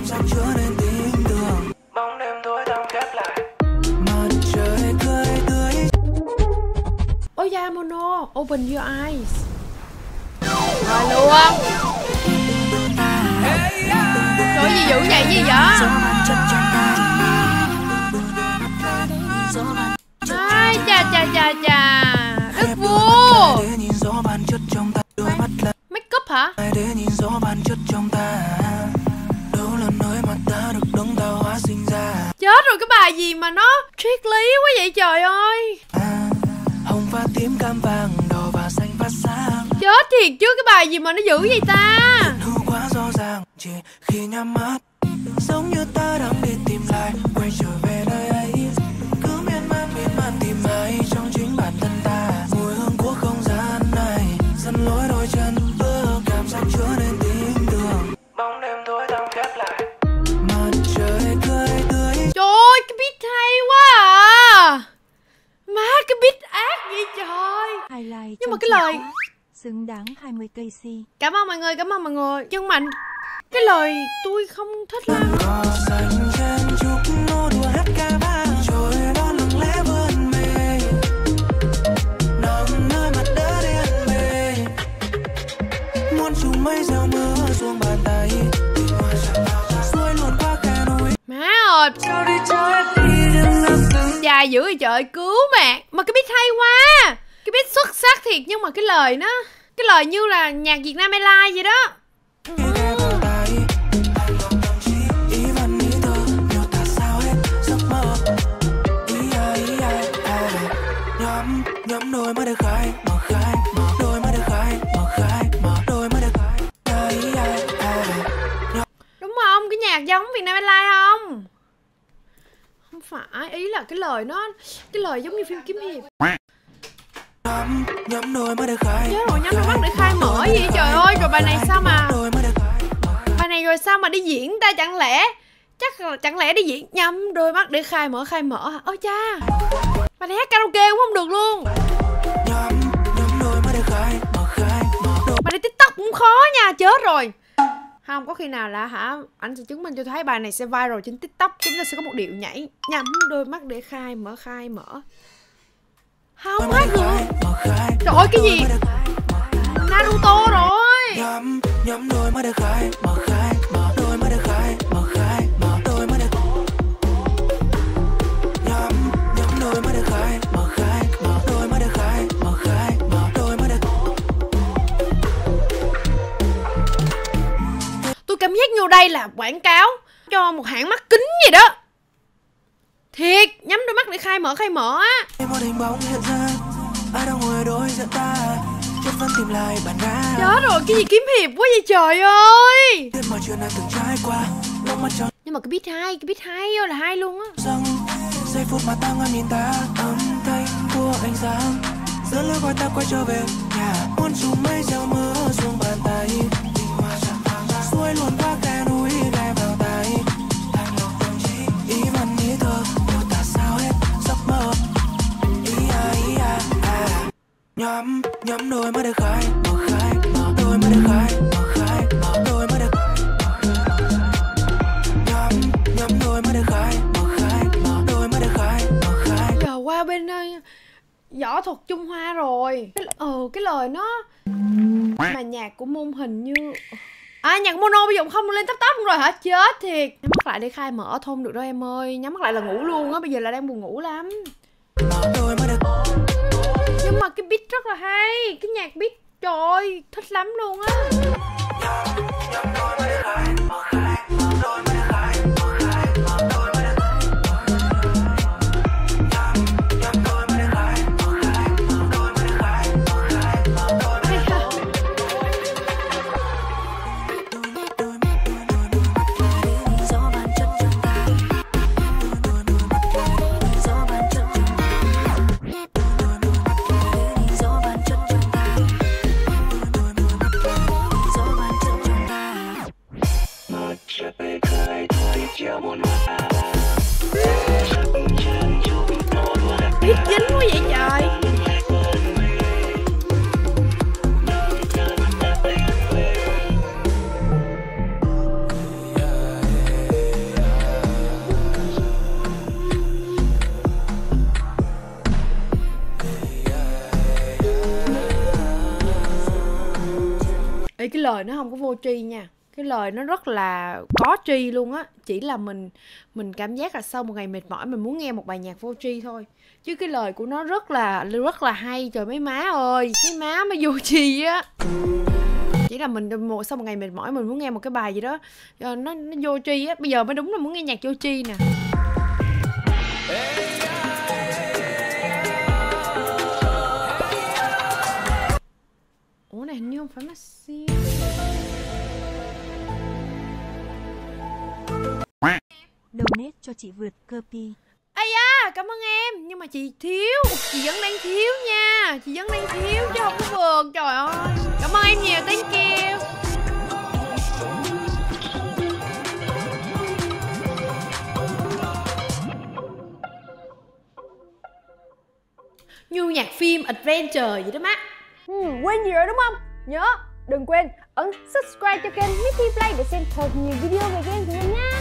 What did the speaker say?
giác chứa nên tin tưởng. Bóng đêm tối tăm khép lại. Mặt trời cười tươi. Ôi da Mono, open your eyes. Rồi luôn. Trời gì dữ vậy gì vậy? Ai chà Đức vua. Make up hả? Chết rồi, cái bài gì mà nó triết lý quá vậy trời ơi. Hồng và tím cam vàng đỏ và xanh phát sáng. Chết thiệt chứ, cái bài gì mà nó dữ vậy ta? Hư quá rõ ràng chỉ khi nhắm mắt, giống như ta đang đi tìm lại, quay trở về nơi ấy, cứ miên man tìm mãi trong chính bản thân ta. Mùi hương của không gian này dần lối đôi chân bước, cảm giác chứa nên tin tưởng. Bóng đêm tối tăm khép lại. Mặt trời cười tươi. Trời ơi, cái beat hay quá à. Má, cái beat ác vậy trời. Nhưng mà cái lời xứng đáng 20 cây si. Cảm ơn mọi người, cảm ơn mọi người. Nhưng mà cái lời tôi không thích lắm. Má ơi, dài dữ vậy trời, cứu mẹ. Mà cái beat hay quá, cái beat xuất sắc thiệt. Nhưng mà cái lời như là nhạc Việt Nam Airlines vậy đó. Nhắm đôi mắt để khai, mở đôi mắt để khai, mở đôi mắt để khai. Đúng không? Cái nhạc giống Việt Nam Airlines không? Không phải, ý là cái lời giống như phim kiếm hiệp. Nhắm đôi mắt để khai. Chết rồi, nhắm đôi mắt để khai mở gì vậy trời ơi. Rồi bài này sao mà đi diễn ta? Chẳng lẽ đi diễn nhắm đôi mắt để khai mở hả? Ôi cha, bài này hát karaoke cũng không được luôn. Bài này TikTok cũng khó nha, chết rồi. Không có khi nào là anh sẽ chứng minh cho thấy bài này sẽ viral trên TikTok. Chúng ta sẽ có một điệu nhảy nhắm đôi mắt để khai mở. Không hát được. Trời ơi, cái gì Naruto rồi. Nhắm đôi mắt để khai, mở đôi mắt để khai, mở đôi mắt để nhắm đôi mắt để khai, mở đôi mắt để khai, mở đôi mắt để. Tôi cảm giác như đây là quảng cáo cho một hãng mắt kính gì đó. Thiệt, nhắm đôi mắt để khai mở á. Một hình bóng hiện ra, ai đang ngồi đối diện ta, chất vấn tìm lại bản ngã. Chết rồi, cái gì kiếm hiệp quá vậy trời ơi. Biết mọi chuyện đã từng trải qua, lòng mắt tròn. Nhưng mà cái beat hay ơi là hay luôn á. Rằng giây phút mà ta ngắm nhìn ta, âm thanh của ánh sáng dẫn lối gọi ta quay trở về nhà. Muôn trùng mây gieo mưa xuống bàn tay, xuôi luồn qua khe núi ghé vào tai. Thành lòng tâm trí, ý văn ý thơ, điều ta sao hết giấc mơ. Nhắm đôi mắt để khai, mở đôi mắt để khai, mở đôi mắt để nhắm đôi mắt để khai, mở đôi mắt để khai. Giờ qua bên võ thuật Trung Hoa rồi. Cái lời nó mà nhạc của Môn hình như nhạc Mono bây giờ không lên tóc rồi hả? Chết thiệt. Nhắm mắt lại để khai mở thôi không được đâu em ơi. Nhắm mắt lại là ngủ luôn á. Bây giờ là đang buồn ngủ lắm. Nhưng mà cái beat rất là hay. Cái nhạc beat trời ơi, thích lắm luôn á. Biết dính quá vậy trời. Ê, cái lời nó không có vô tri nha. Cái lời nó rất là có tri luôn á. Chỉ là mình cảm giác là sau một ngày mệt mỏi mình muốn nghe một bài nhạc vô tri thôi. Chứ cái lời của nó rất là hay. Trời mấy má ơi, mấy má mới vô tri á. Chỉ là mình sau một ngày mệt mỏi mình muốn nghe một cái bài gì đó nó vô tri á. Bây giờ mới đúng là muốn nghe nhạc vô tri nè. Ủa này hình như không phải Maxi. Donate cho chị vượt cơ pi. Ây da, cảm ơn em. Nhưng mà chị thiếu. Chị vẫn đang thiếu nha. Chị vẫn đang thiếu chứ không có vượt. Trời ơi. Cảm ơn em nhiều, thank you. Như nhạc phim adventure vậy đó má. Quên gì rồi đúng không? Nhớ đừng quên ấn subscribe cho kênh Mitty Play để xem thật nhiều video về game của mình nha.